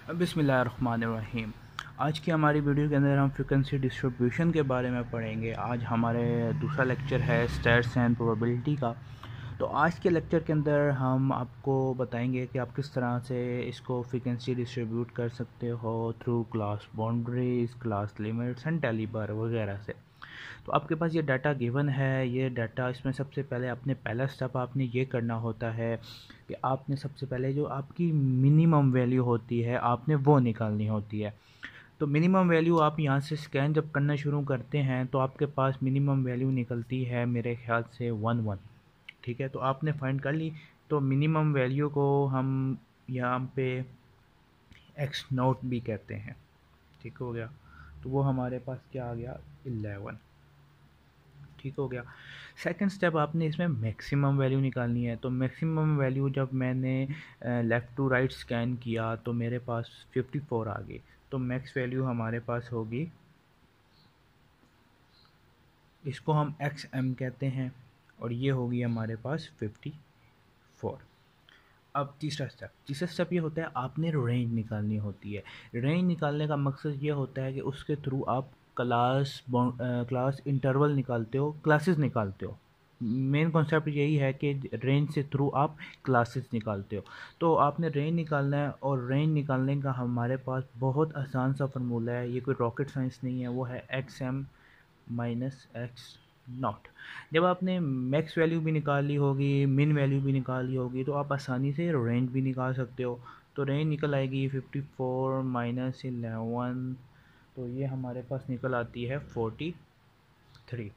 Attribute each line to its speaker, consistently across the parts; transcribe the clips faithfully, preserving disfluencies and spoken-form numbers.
Speaker 1: बिस्मिल्लाहिर्रहमानिर्रहीम। आज की हमारी वीडियो के अंदर हम फ्रीक्वेंसी डिस्ट्रीब्यूशन के बारे में पढ़ेंगे। आज हमारे दूसरा लेक्चर है स्टैट्स एंड प्रोबेबिलिटी का। तो आज के लेक्चर के अंदर हम आपको बताएंगे कि आप किस तरह से इसको फ्रीक्वेंसी डिस्ट्रीब्यूट कर सकते हो through class boundaries, class limits and tally bar वगैरह से। तो आपके पास ये डाटा गिवन है। ये डाटा इसमें सबसे पहले आपने पहला स्टेप आपने ये करना होता है कि आपने सबसे पहले जो आपकी मिनिमम वैल्यू होती है आपने वो निकालनी होती है। तो मिनिमम वैल्यू आप यहाँ से स्कैन जब करना शुरू करते हैं तो आपके पास मिनिमम वैल्यू निकलती है मेरे ख्याल से वन वन। ठीक है, तो आपने फाइंड कर ली। तो मिनिमम वैल्यू को हम यहाँ पे एक्स नोट भी कहते हैं। ठीक हो गया, तो वो हमारे पास क्या आ गया, इलेवन। ठीक हो गया। सेकंड स्टेप आपने इसमें मैक्सिमम वैल्यू निकालनी है। तो मैक्सिमम वैल्यू जब मैंने लेफ़्ट टू राइट स्कैन किया तो मेरे पास फिफ्टी फोर आ गई। तो मैक्स वैल्यू हमारे पास होगी, इसको हम एक्स एम कहते हैं, और ये होगी हमारे पास फिफ्टी फोर। अब तीसरा स्टेप तीसरा स्टेप ये होता है आपने रेंज निकालनी होती है। रेंज निकालने का मकसद ये होता है कि उसके थ्रू आप क्लास क्लास इंटरवल निकालते हो, क्लासेस निकालते हो। मेन कॉन्सेप्ट यही है कि रेंज से थ्रू आप क्लासेस निकालते हो। तो आपने रेंज निकालना है, और रेंज निकालने का हमारे पास बहुत आसान सा फार्मूला है। ये कोई रॉकेट साइंस नहीं है, वो है x M minus X naught. जब आपने मैक्स वैल्यू भी निकाली होगी, मिन वैल्यू भी निकाली होगी, तो आप आसानी से रेंज भी निकाल सकते हो। तो रेंज निकल आएगी फिफ्टी फोर माइनस इलेवन, तो ये हमारे पास निकल आती है फोर्टी थ्री।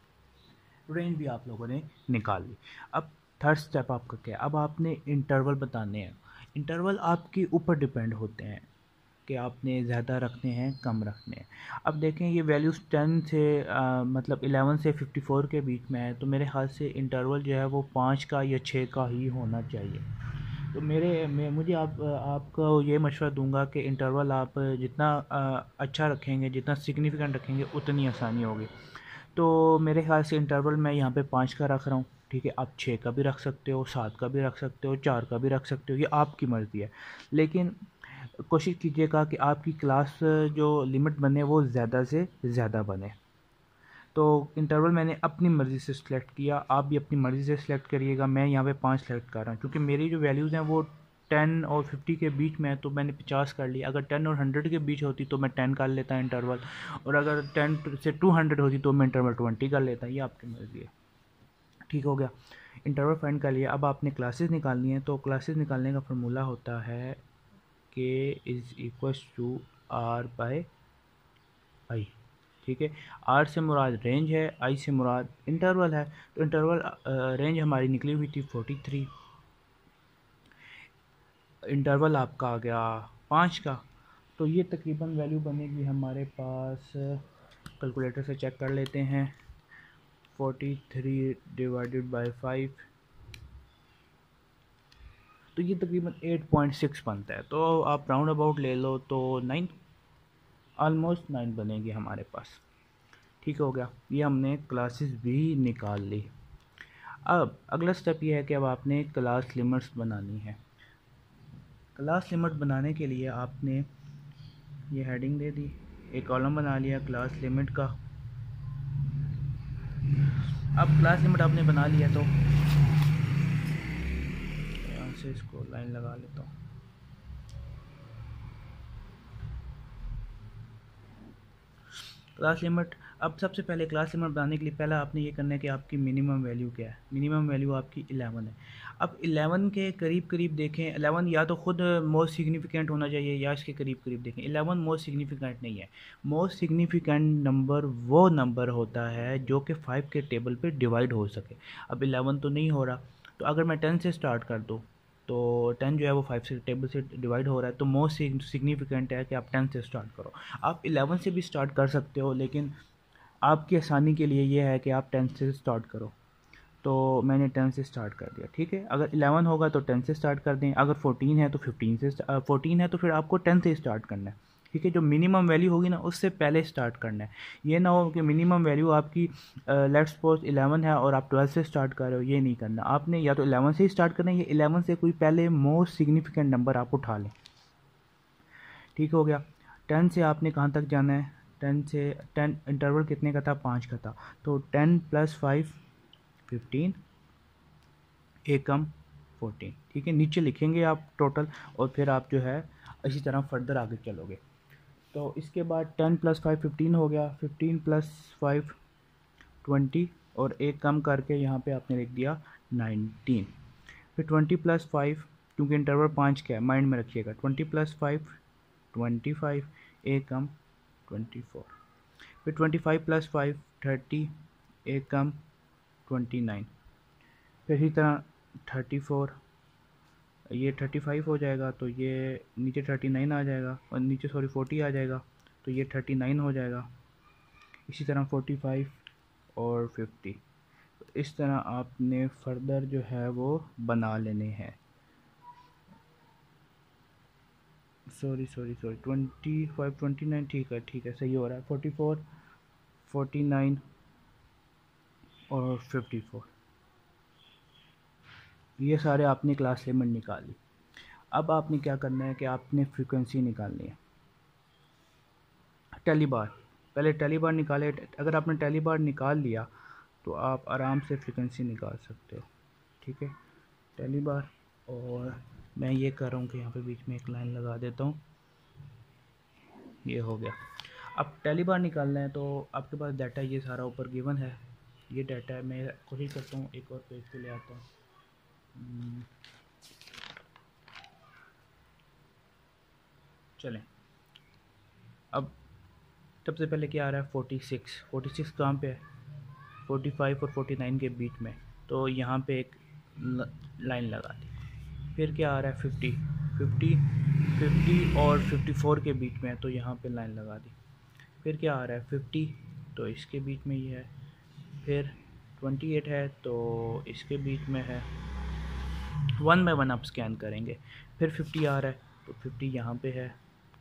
Speaker 1: रेंज भी आप लोगों ने निकाल ली। अब थर्ड स्टेप आपका क्या है, अब आपने इंटरवल बताने हैं। इंटरवल आपके ऊपर डिपेंड होते हैं कि आपने ज़्यादा रखने हैं कम रखने हैं। अब देखें ये वैल्यूज़ टेन से आ, मतलब इलेवन से फिफ्टी फोर के बीच में है, तो मेरे ख्याल से इंटरवल जो है वो पाँच का या छः का ही होना चाहिए। तो मेरे मैं मुझे आप आपको ये मशवरा दूंगा कि इंटरवल आप जितना आ, अच्छा रखेंगे, जितना सिग्निफिकेंट रखेंगे, उतनी आसानी होगी। तो मेरे ख्याल से इंटरवल मैं यहाँ पे पाँच का रख रहा हूँ। ठीक है, आप छः का भी रख सकते हो, सात का भी रख सकते हो, चार का भी रख सकते हो, ये आपकी मर्ज़ी है। लेकिन कोशिश कीजिएगा कि आपकी क्लास जो लिमिट बने वो ज़्यादा से ज़्यादा बने। तो इंटरवल मैंने अपनी मर्ज़ी से सिलेक्ट किया, आप भी अपनी मर्ज़ी से सिलेक्ट करिएगा। मैं यहाँ पे पाँच सेलेक्ट कर रहा हूँ क्योंकि मेरी जो वैल्यूज़ हैं वो टेन और फिफ्टी के बीच में है, तो मैंने पचास कर लिया। अगर टेन और हंड्रेड के बीच होती तो मैं टेन कर लेता इंटरवल, और अगर टेन से टू हंड्रेड होती तो मैं इंटरवल ट्वेंटी कर लेता। ये आपकी मर्ज़ी है। ठीक हो गया, इंटरवल फाइंड कर लिया। अब आपने क्लासेस निकालनी है। तो क्लासेस निकालने का फार्मूला होता है K is equals to R by I. ठीक है, आर से मुराद रेंज है, आई से मुराद इंटरवल है। तो इंटरवल रेंज हमारी निकली हुई थी फोर्टी थ्री, इंटरवल आपका आ गया पाँच का। तो ये तकरीबन वैल्यू बनेगी हमारे पास, कैलकुलेटर से चेक कर लेते हैं, forty three divided by five, तो ये तकरीबन एट पॉइंट सिक्स बनता है। तो आप राउंड अबाउट ले लो तो नाइन, ऑलमोस्ट नाइन बनेगी हमारे पास। ठीक हो गया, ये हमने क्लासेस भी निकाल ली। अब अगला स्टेप ये है कि अब आपने क्लास लिमिट्स बनानी है। क्लास लिमिट बनाने के लिए आपने ये हेडिंग दे दी, एक कॉलम बना लिया क्लास लिमिट का। अब क्लास लिमिट आपने बना लिया तो यहाँ से इसको लाइन लगा लेता हूँ। क्लास लिमिट, अब सबसे पहले क्लास लिमिट बनाने के लिए पहला आपने ये करना है कि आपकी मिनिमम वैल्यू क्या है। मिनिमम वैल्यू आपकी इलेवन है। अब इलेवन के करीब करीब देखें, इलेवन या तो ख़ुद मोस्ट सिग्निफिकेंट होना चाहिए या इसके करीब करीब देखें। इलेवन मोस्ट सिग्निफिकेंट नहीं है। मोस्ट सिग्निफिकेंट नंबर वो नंबर होता है जो कि फाइव के टेबल पे डिवाइड हो सके। अब इलेवन तो नहीं हो रहा, तो अगर मैं टेन से स्टार्ट कर दूँ तो टेन जो है वो फाइव से टेबल से डिवाइड हो रहा है, तो मोस्ट सिग्निफिकेंट है कि आप टेन से स्टार्ट करो। आप इलेवन से भी स्टार्ट कर सकते हो, लेकिन आपकी आसानी के लिए ये है कि आप टेन से स्टार्ट करो। तो मैंने टेन से स्टार्ट कर दिया। ठीक है, अगर इलेवन होगा तो टेन से स्टार्ट कर दें, अगर फोर्टीन है तो फिफ्टीन से, फोर्टीन है तो फिर आपको टेन से स्टार्ट करना है। ठीक है, जो मिनिमम वैल्यू होगी ना उससे पहले स्टार्ट करना है। ये ना हो कि मिनिमम वैल्यू आपकी लेट्स सपोज इलेवन है और आप ट्वेल्व से स्टार्ट कर रहे हो, ये नहीं करना। आपने या तो इलेवन से ही स्टार्ट करना है या इलेवन से कोई पहले मोस्ट सिग्निफिकेंट नंबर आप उठा लें। ठीक हो गया। टेन से आपने कहाँ तक जाना है, टेन से टेन इंटरवल कितने का था, पाँच का था, तो टेन प्लस फाइव फिफ्टीन, एक कम फोर्टीन। ठीक है, नीचे लिखेंगे आप टोटल और फिर आप जो है इसी तरह फर्दर आगे चलोगे। तो इसके बाद टेन प्लस फाइव फिफ्टीन हो गया, फिफ्टीन प्लस फाइव ट्वेंटी और एक कम करके यहाँ पे आपने लिख दिया नाइनटीन। फिर ट्वेंटी प्लस फाइव, क्योंकि इंटरवल पाँच का है माइंड में रखिएगा, twenty plus five twenty five, एक कम ट्वेंटी फोर। फिर twenty five plus five thirty, एक कम ट्वेंटी नाइन। फिर इसी तरह थर्टी फोर, ये थर्टी फाइव हो जाएगा तो ये नीचे थर्टी नाइन आ जाएगा और नीचे सॉरी फोर्टी आ जाएगा तो ये थर्टी नाइन हो जाएगा। इसी तरह फोर्टी फाइव और फिफ्टी, तो इस तरह आपने फर्दर जो है वो बना लेने हैं। Sorry sorry sorry twenty five twenty nine, ठीक है ठीक है सही हो रहा है, फोर्टी फोर फोर्टी नाइन और फिफ्टी फोर, ये सारे आपने क्लास लिमिट निकाली। अब आपने क्या करना है कि आपने फ्रीक्वेंसी निकालनी है। टेली बार, पहले टेली बार निकाले, अगर आपने टेली बार निकाल लिया तो आप आराम से फ्रीक्वेंसी निकाल सकते हो। ठीक है, टेली बार, और मैं ये कर रहा हूँ कि यहाँ पे बीच में एक लाइन लगा देता हूँ, ये हो गया। अब टेली बार निकालना है तो आपके पास डाटा ये सारा ऊपर गिवन है, ये डाटा है। मैं कोशिश करता हूँ एक और पेज पे ले आता हूँ, चलें। अब सबसे पहले क्या आ रहा है, फोर्टी सिक्स, फोर्टी सिक्स कहाँ पे है, फोर्टी फाइव और फोर्टी नाइन के बीच में, तो यहाँ पे एक लाइन लगा दी। फिर क्या आ रहा है, फिफ्टी, फिफ्टी फिफ्टी और फिफ्टी फोर के बीच में है तो यहाँ पे लाइन लगा दी। फिर क्या आ रहा है, फिफ्टी, तो इसके बीच में ये है। फिर ट्वेंटी एट है तो इसके बीच में है। वन बाय वन आप स्कैन करेंगे। फिर फिफ्टी आ रहा है तो फिफ्टी यहाँ पे है।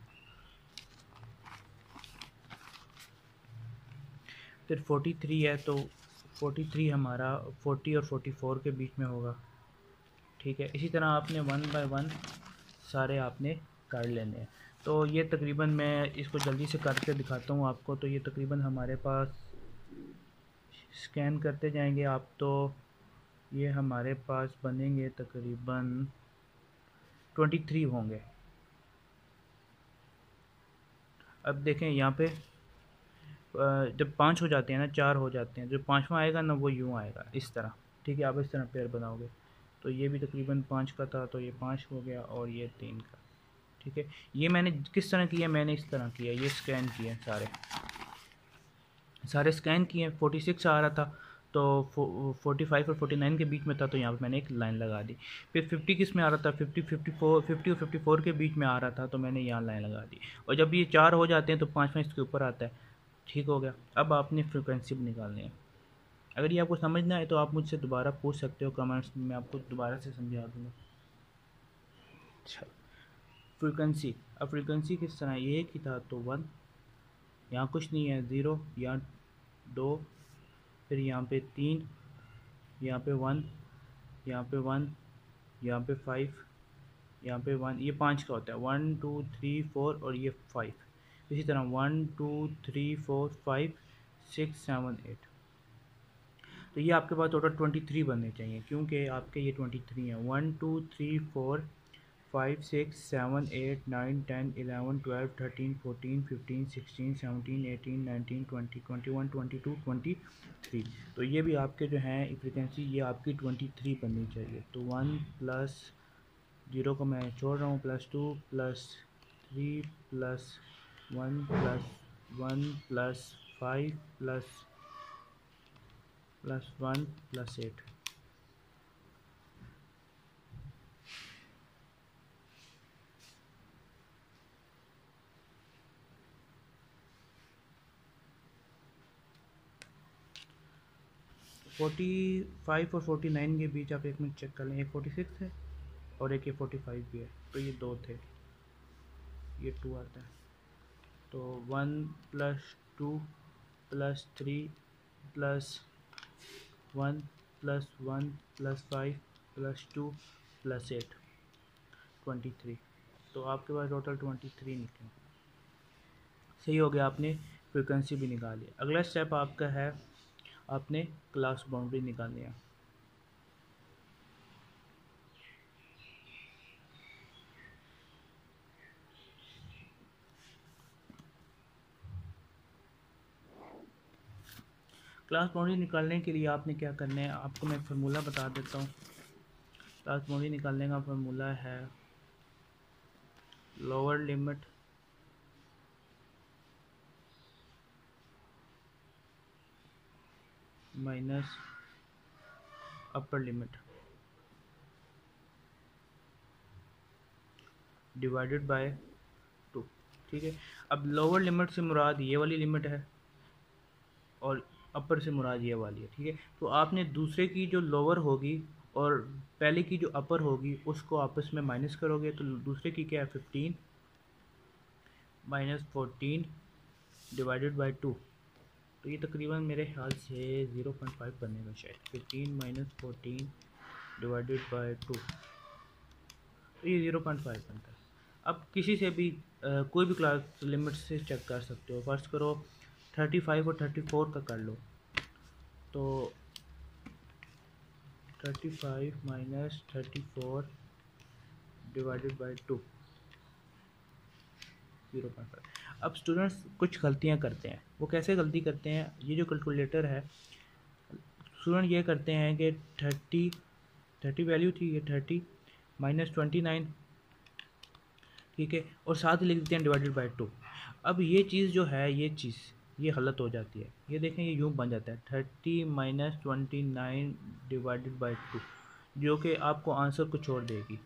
Speaker 1: फिर फोर्टी थ्री है तो फोर्टी थ्री हमारा फोर्टी और फोर्टी फोर के बीच में होगा। ठीक है, इसी तरह आपने वन बाय वन सारे आपने कर लेने हैं। तो ये तकरीबन, मैं इसको जल्दी से करके दिखाता हूँ आपको। तो ये तकरीबन हमारे पास, स्कैन करते जाएंगे आप तो ये हमारे पास बनेंगे तकरीबन ट्वेंटी थ्री होंगे। अब देखें यहाँ पे जब पाँच हो जाते हैं ना, चार हो जाते हैं, जो पाँचवा आएगा ना वो यूँ आएगा इस तरह। ठीक है, आप इस तरह पेयर बनाओगे तो ये भी तकरीबन पाँच का था तो ये पाँच हो गया और ये तीन का। ठीक है, ये मैंने किस तरह किया, मैंने इस तरह किया, ये स्कैन किए सारे सारे स्कैन किए। फोर्टी सिक्स आ रहा था तो फोर्टी फाइव और फोर्टी नाइन के बीच में था तो यहाँ पे मैंने एक लाइन लगा दी। फिर फिफ्टी किस में आ रहा था, फिफ्टी फिफ्टी फोर फिफ्टी और फिफ्टी फोर के बीच में आ रहा था तो मैंने यहाँ लाइन लगा दी। और जब ये चार हो जाते हैं तो पाँचवा इसके ऊपर आता है। ठीक हो गया। अब आपने फ्रिक्वेंसी निकालनी है। अगर ये आपको समझना है तो आप मुझसे दोबारा पूछ सकते हो कमेंट्स में, मैं आपको दोबारा से समझा दूँगा। अच्छा, फ्रीक्वेंसी, अब फ्रीक्वेंसी किस तरह, ये एक ही था तो वन, यहाँ कुछ नहीं है, ज़ीरो, यहाँ दो, फिर यहाँ पे तीन, यहाँ पे वन, यहाँ पे वन, यहाँ पे फाइव, यहाँ पे वन, ये पाँच का होता है, वन टू थ्री फोर और ये फाइव। इसी तरह one two three four five six seven eight, तो ये आपके पास टोटल ट्वेंटी थ्री बनने चाहिए क्योंकि आपके ये ट्वेंटी थ्री हैं। One two three four five six seven eight nine ten eleven twelve thirteen fourteen fifteen sixteen seventeen eighteen nineteen twenty twenty one twenty two twenty three, तो ये भी आपके जो हैं फ्रिक्वेंसी ये आपकी ट्वेंटी थ्री बननी चाहिए। तो वन प्लस जीरो को मैं छोड़ रहा हूँ, plus two plus three plus one plus one plus five plus plus one plus eight. Forty five और फोर्टी नाइन के बीच आप एक मिनट चेक कर लें, एक फोर्टी सिक्स है और एक ये फोर्टी फाइव भी है, तो ये दो थे, ये टू आता है। तो one plus two plus three plus one plus one plus five plus two plus eight, twenty three. तो आपके पास टोटल ट्वेंटी थ्री निकले। सही हो गया, आपने फ्रीक्वेंसी भी निकाली। अगला स्टेप आपका है आपने क्लास बाउंड्री निकालनी है। क्लास बाउंड्री निकालने के लिए आपने क्या करना है, आपको मैं फार्मूला बता देता हूँ। क्लास बाउंड्री निकालने का फार्मूला है lower limit minus upper limit divided by two. ठीक है, अब लोअर लिमिट से मुराद ये वाली लिमिट है और अपर से मुराद ये वाली है। ठीक है, तो आपने दूसरे की जो लोअर होगी और पहले की जो अपर होगी उसको आपस में माइनस करोगे, तो दूसरे की क्या है fifteen minus fourteen divided by two. तो ये तकरीबन मेरे ख्याल से ज़ीरो पॉइंट फाइव बनेगा शायद, fifteen minus fourteen divided by two, तो ये ज़ीरो पॉइंट फाइव बनता है। अब किसी से भी आ, कोई भी क्लास लिमिट से चेक कर सकते हो। फर्स्ट करो थर्टी फाइव और थर्टी फोर का कर लो, तो thirty five minus thirty four divided by two, zero point five. अब स्टूडेंट्स कुछ गलतियां करते हैं, वो कैसे गलती करते हैं, ये जो कैलकुलेटर है स्टूडेंट ये करते हैं कि थर्टी थर्टी वैल्यू थी, ये थर्टी माइनस ट्वेंटी नाइन, ठीक है, और साथ ही लिख देते हैं डिवाइडेड बाई टू। अब ये चीज़ जो है ये चीज़ ये गलत हो जाती है। ये देखें ये यूँ बन जाता है thirty minus twenty nine divided by two, जो कि आपको आंसर कुछ और देगी,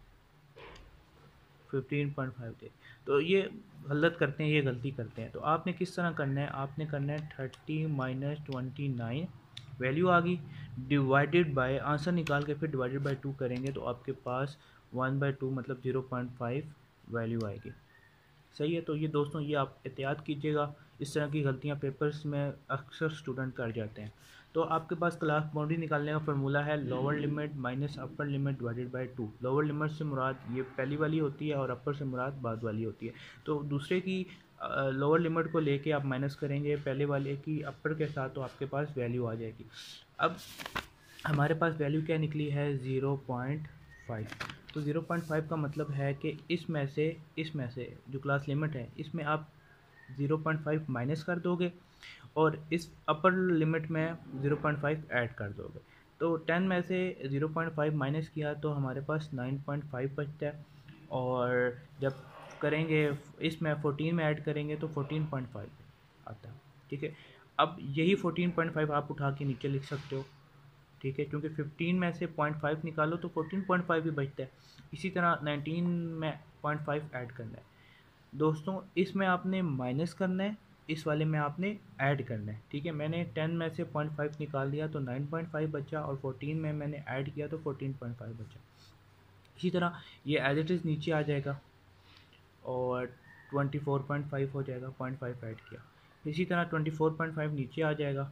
Speaker 1: फिफ्टीन पॉइंट फाइव दे। तो ये गलत करते हैं, ये गलती करते हैं। तो आपने किस तरह करना है, आपने करना है thirty minus twenty nine value आ गई डिवाइडेड बाय आंसर निकाल के फिर डिवाइडेड बाय टू करेंगे तो आपके पास वन बाई टू मतलब ज़ीरो पॉइंट फाइव वैल्यू आएगी। सही है, तो ये दोस्तों ये आप एहतियात कीजिएगा, इस तरह की गलतियाँ पेपर्स में अक्सर स्टूडेंट कर जाते हैं। तो आपके पास क्लास बाउंड्री निकालने का फार्मूला है lower limit minus upper limit divided by two. Lower limit से मुराद ये पहली वाली होती है और अपर से मुराद बाद वाली होती है। तो दूसरे की लोअर लिमिट को लेके आप माइनस करेंगे पहले वाले की अपर के साथ, तो आपके पास वैल्यू आ जाएगी। अब हमारे पास वैल्यू क्या निकली है ज़ीरो पॉइंट फाइव। तो ज़ीरो पॉइंट फाइव का मतलब है कि इसमें से इसमें से जो क्लास लिमिट है इसमें आप ज़ीरो पॉइंट फाइव माइनस कर दोगे और इस अपर लिमिट में ज़ीरो पॉइंट फाइव ऐड कर दोगे। तो टेन में से ज़ीरो पॉइंट फाइव माइनस किया तो हमारे पास नाइन पॉइंट फाइव बचता है, और जब करेंगे इसमें फोर्टीन में ऐड करेंगे तो फोर्टीन पॉइंट फाइव आता है। ठीक है, अब यही फोर्टीन पॉइंट फाइव आप उठा के नीचे लिख सकते हो। ठीक है, क्योंकि फिफ्टीन में से पॉइंट फाइव निकालो तो फोर्टीन पॉइंट फाइव ही बचता है। इसी तरह नाइनटीन में पॉइंट फाइव ऐड करना है। दोस्तों इसमें आपने माइनस करना है, इस वाले में आपने ऐड करना है। ठीक है, मैंने टेन में से पॉइंट फाइव निकाल दिया तो नाइन पॉइंट फाइव बचा, और फोर्टीन में मैंने ऐड किया तो फोर्टीन पॉइंट फाइव बचा। इसी तरह ये एज इट इज़ नीचे आ जाएगा और ट्वेंटी फोर पॉइंट फाइव हो जाएगा, पॉइंट फाइव ऐड किया। इसी तरह ट्वेंटी फोर पॉइंट फाइव नीचे आ जाएगा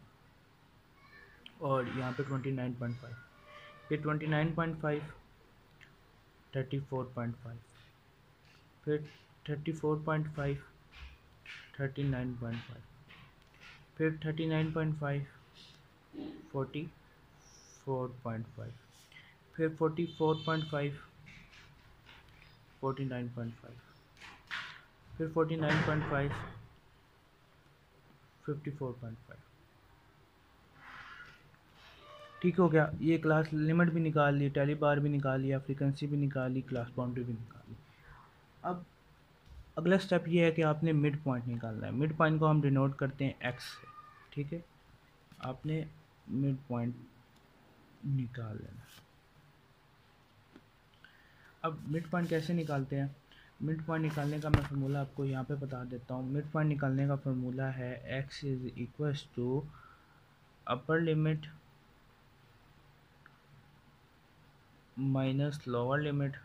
Speaker 1: और यहाँ पे ट्वेंटी नाइन पॉइंट फाइव, फिर twenty nine point five, thirty four point five, फिर thirty four point five, thirty nine point five, फिर thirty nine point five, forty four point five, फिर forty four point five, forty nine point five, फिर forty nine point five, fifty four point five. ठीक हो गया, ये class limit भी निकाल ली, tally बार भी निकाल लिया, फ्रीक्वेंसी भी निकाल ली, क्लास बाउंड्री भी निकाल ली। अब अगला स्टेप ये है कि आपने मिड पॉइंट निकालना है। मिड पॉइंट को हम डिनोट करते हैं एक्स से। ठीक है, आपने मिड पॉइंट निकाल लेना। अब मिड पॉइंट कैसे निकालते हैं, मिड पॉइंट निकालने का मैं फार्मूला आपको यहाँ पे बता देता हूँ। मिड पॉइंट निकालने का फार्मूला है x is equals to upper limit minus lower limit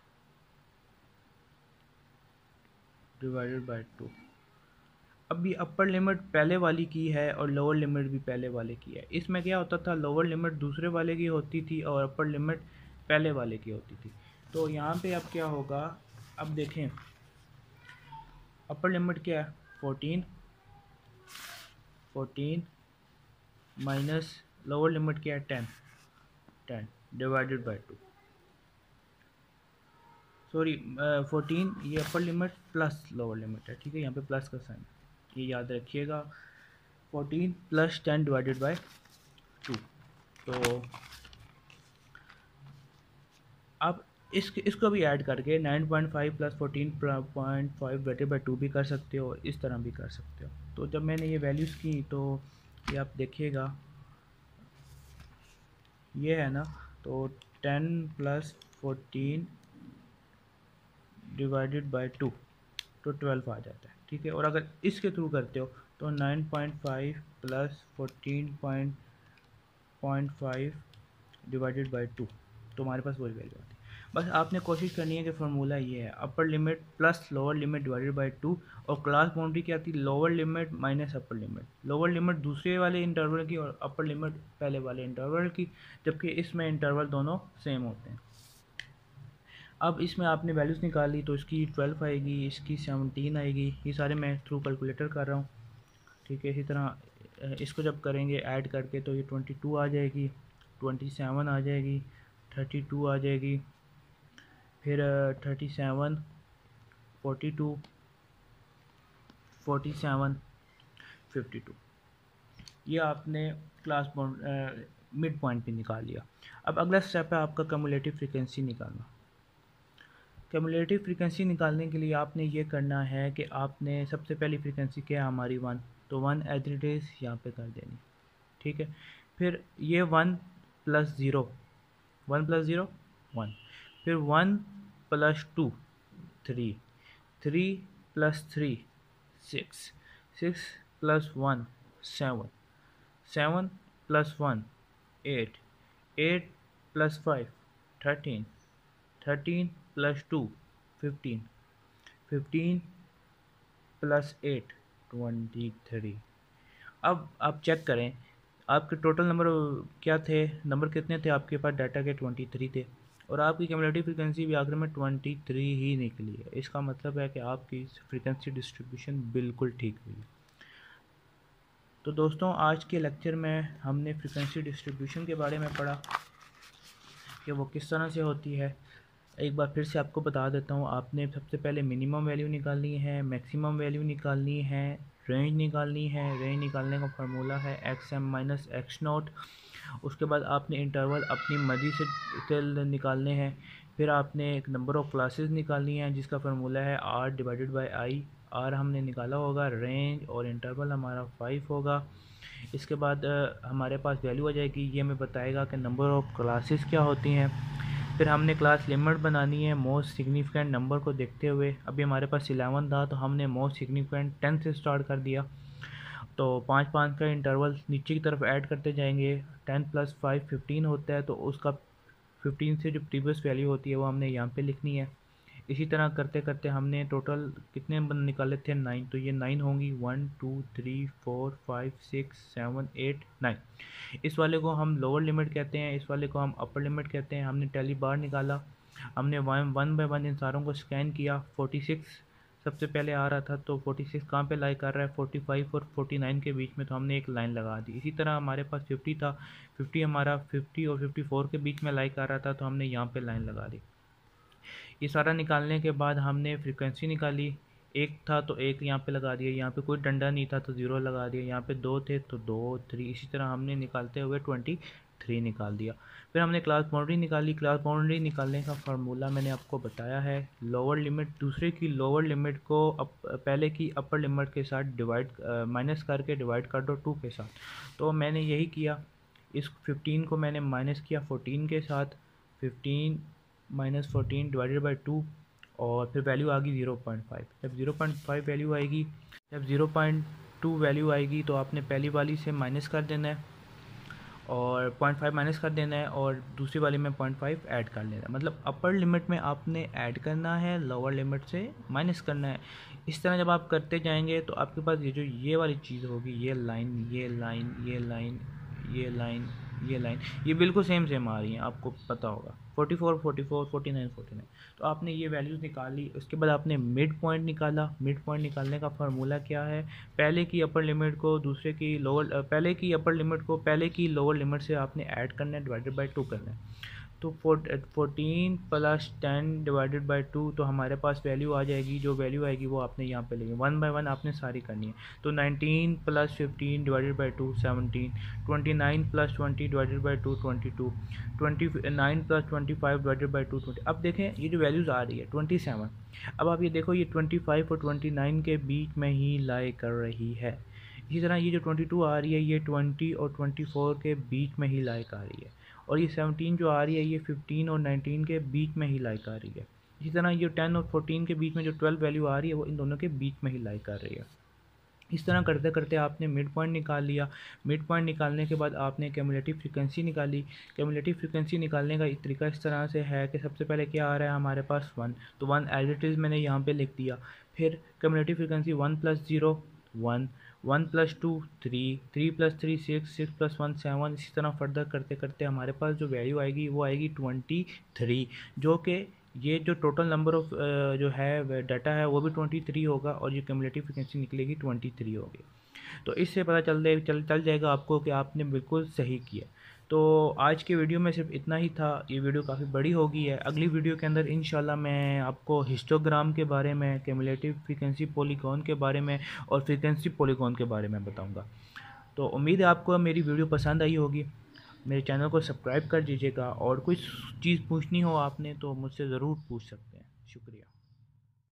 Speaker 1: divided by two. अब ये अपर लिमिट पहले वाली की है और लोअर लिमिट भी पहले वाले की है। इसमें क्या होता था, लोअर लिमिट दूसरे वाले की होती थी और अपर लिमिट पहले वाले की होती थी। तो यहाँ पे अब क्या होगा, अब देखें अपर लिमिट क्या है, fourteen fourteen minus lower limit क्या है, ten ten divided by two, sorry fourteen ये upper limit plus lower limit है, ठीक है, यहाँ पे प्लस का साइन, ये याद रखिएगा, fourteen plus ten divided by two. तो आप इस इसको भी ऐड करके nine point five plus fourteen point five divided by two भी कर सकते हो, इस तरह भी कर सकते हो। तो जब मैंने ये वैल्यूज़ की तो ये आप देखिएगा ये है ना, तो ten plus fourteen divided by two तो ट्वेल्व आ जाता है, ठीक है। और अगर इसके थ्रू करते हो तो nine point five plus fourteen point five divided by two तो हमारे पास वही वैल्यू आती है। बस आपने कोशिश करनी है कि फार्मूला ये है, upper limit plus lower limit divided by two, और क्लास बाउंड्री क्या आती है, lower limit minus upper limit, lower limit दूसरे वाले इंटरवल की और अपर लिमिट पहले वाले इंटरवल की, जबकि इसमें इंटरवल दोनों सेम होते हैं। अब इसमें आपने वैल्यूज़ निकाली तो इसकी ट्वेल्व आएगी, इसकी सेवनटीन आएगी, ये सारे मैं थ्रू कैलकुलेटर कर रहा हूँ, ठीक है। इसी तरह इसको जब करेंगे ऐड करके तो ये ट्वेंटी टू आ जाएगी, ट्वेंटी सेवन आ जाएगी, थर्टी टू आ जाएगी, फिर thirty seven, forty two, forty seven, fifty two, ये आपने क्लास बॉन्ड मिड पॉइंट पे निकाल लिया। अब अगला स्टेप है आपका कम्युलेटिव फ्रीक्वेंसी निकालना। कम्युलेटिव फ्रीक्वेंसी निकालने के लिए आपने ये करना है कि आपने सबसे पहली फ्रीक्वेंसी क्या है हमारी वन, तो वन एज इट इज़ यहाँ पे कर देनी, ठीक है। फिर ये one plus zero, one plus zero one, फिर one plus two three, three plus three six, six plus one seven, seven plus one eight, eight plus five thirteen, thirteen plus two fifteen, fifteen plus eight twenty three. अब आप check करें आपके total number क्या थे, number कितने थे आपके पास डाटा के, ट्वेंटी थ्री थे, और आपकी क्यूमुलेटिव फ्रीक्वेंसी भी आखिर में ट्वेंटी थ्री ही निकली है। इसका मतलब है कि आपकी फ्रीक्वेंसी डिस्ट्रीब्यूशन बिल्कुल ठीक हुई है। तो दोस्तों आज के लेक्चर में हमने फ्रीक्वेंसी डिस्ट्रीब्यूशन के बारे में पढ़ा कि वो किस तरह से होती है। एक बार फिर से आपको बता देता हूँ, आपने सबसे पहले मिनिमम वैल्यू निकालनी है, मैक्सिमम वैल्यू निकालनी है, रेंज निकालनी है। रेंज निकालने का फार्मूला है x M minus x naught. उसके बाद आपने इंटरवल अपनी मर्जी से निकालने हैं। फिर आपने एक नंबर ऑफ़ क्लासेस निकालनी है जिसका फार्मूला है R divided by I. R हमने निकाला होगा, रेंज और इंटरवल हमारा फाइव होगा। इसके बाद हमारे पास वैल्यू आ जाएगी, ये हमें बताएगा कि नंबर ऑफ़ क्लासेस क्या होती हैं। फिर हमने क्लास लिमिट बनानी है मोस्ट सिग्निफिकेंट नंबर को देखते हुए। अभी हमारे पास इलेवन था तो हमने मोस्ट सिग्निफिकेंट टेन से स्टार्ट कर दिया। तो पाँच पाँच का इंटरवल नीचे की तरफ ऐड करते जाएंगे। टेन प्लस फाइव फिफ्टीन होता है, तो उसका फिफ्टीन से जो प्रीवियस वैल्यू होती है वो हमने यहाँ पे लिखनी है। इसी तरह करते करते हमने टोटल कितने निकाले थे, नाइन, तो ये नाइन होंगी, one two three four five six seven eight nine. इस वाले को हम लोअर लिमिट कहते हैं, इस वाले को हम अपर लिमिट कहते हैं। हमने टैली बार निकाला, हमने वन वन बाय वन इन सारों को स्कैन किया। फोर्टी सिक्स सबसे पहले आ रहा था, तो फोर्टी सिक्स कहाँ पे लाई कर रहा है, फोर्टी फाइव और फोर्टी नाइन के बीच में, तो हमने एक लाइन लगा दी। इसी तरह हमारे पास फिफ्टी था, फिफ्टी हमारा फिफ्टी और फिफ्टी फोर के बीच में लाई कर रहा था, तो हमने यहाँ पे लाइन लगा दी। ये सारा निकालने के बाद हमने फ्रीक्वेंसी निकाली। एक था तो एक यहाँ पे लगा दिया, यहाँ पे कोई डंडा नहीं था तो ज़ीरो लगा दिया, यहाँ पे दो थे तो दो, थ्री, इसी तरह हमने निकालते हुए ट्वेंटी थ्री निकाल दिया। फिर हमने क्लास बाउंड्री निकाली। क्लास बाउंड्री निकालने का फार्मूला मैंने आपको बताया है, लोअर लिमिट दूसरे की लोअर लिमिट को अप, पहले की अपर लिमिट के साथ डिवाइड माइनस करके डिवाइड कर दो टू के साथ। तो मैंने यही किया, इस फिफ्टीन को मैंने माइनस किया फोर्टीन के साथ, fifteen minus fourteen divided by two, और फिर वैल्यू आ गई ज़ीरो पॉइंट फाइव। जब ज़ीरो पॉइंट फाइव वैल्यू आएगी, जब ज़ीरो पॉइंट टू वैल्यू आएगी तो आपने पहली वाली से माइनस कर देना है और पॉइंट फाइव माइनस कर देना है, और दूसरी वाली में पॉइंट फाइव ऐड कर लेना है। मतलब अपर लिमिट में आपने ऐड करना है, लोअर लिमिट से माइनस करना है। इस तरह जब आप करते जाएंगे तो आपके पास ये जो ये वाली चीज़ होगी, ये लाइन, ये लाइन, ये लाइन, ये लाइन, ये लाइन, ये बिल्कुल सेम सेम आ रही हैं, आपको पता होगा forty four, forty four, forty nine, forty nine. तो आपने ये वैल्यूज़ निकाली, उसके बाद आपने मिड पॉइंट निकाला। मिड पॉइंट निकालने का फार्मूला क्या है, पहले की अपर लिमिट को दूसरे की लोअर, पहले की अपर लिमिट को पहले की लोअर लिमिट से आपने ऐड करना है, डिवाइडेड बाई टू करना है। तो fourteen plus ten divided by two, तो हमारे पास वैल्यू आ जाएगी, जो वैल्यू आएगी वो आपने यहाँ पे लेंगे, वन बाय वन आपने सारी करनी है। तो nineteen plus fifteen divided by two seventeen, twenty nine plus twenty divided by two twenty two, twenty nine plus twenty five divided by two twenty. अब देखें ये जो वैल्यूज़ आ रही है ट्वेंटी सेवन, अब आप ये देखो ये ट्वेंटी फाइव और ट्वेंटी नाइन के बीच में ही लाई कर रही है। इसी तरह ये जो ट्वेंटी टू आ रही है ये ट्वेंटी और ट्वेंटी फोर के बीच में ही लाइक आ रही है, और ये सेवनटीन जो आ रही है ये फिफ्टीन और नाइनटीन के बीच में ही लाइक आ रही है। इसी तरह ये टेन और फोर्टीन के बीच में जो ट्वेल्व वैल्यू आ रही है वो इन दोनों के बीच में ही लाइक कर रही है। इस तरह करते करते आपने मिड पॉइंट निकाल लिया। मिड पॉइंट निकालने के बाद आपने क्यूमुलेटिव फ्रीक्वेंसी निकाली। क्यूमुलेटिव फ्रीक्वेंसी निकालने का एक तरीका इस तरह से है कि सबसे पहले क्या आ रहा है हमारे पास वन, तो वन एज इट इज़ मैंने यहाँ पे लिख दिया। फिर cumulative frequency one plus zero one, one plus two three, three plus three six, six plus one seven. इसी तरह फर्दर करते करते हमारे पास जो वैल्यू आएगी वो आएगी ट्वेंटी थ्री, जो कि ये जो टोटल नंबर ऑफ जो है डाटा है वो भी ट्वेंटी थ्री होगा, और ये क्यूमुलेटिव फ्रीक्वेंसी निकलेगी ट्वेंटी थ्री होगी। तो इससे पता चल दे चल चल जाएगा आपको कि आपने बिल्कुल सही किया। तो आज की वीडियो में सिर्फ इतना ही था। ये वीडियो काफ़ी बड़ी हो गई है। अगली वीडियो के अंदर इंशाल्लाह मैं आपको हिस्टोग्राम के बारे में, क्यूमुलेटिव फ्रीक्वेंसी पॉलीगॉन के बारे में और फ्रीक्वेंसी पॉलीगॉन के बारे में बताऊंगा। तो उम्मीद है आपको मेरी वीडियो पसंद आई होगी। मेरे चैनल को सब्सक्राइब कर दीजिएगा, और कोई चीज़ पूछनी हो आपने तो मुझसे ज़रूर पूछ सकते हैं। शुक्रिया।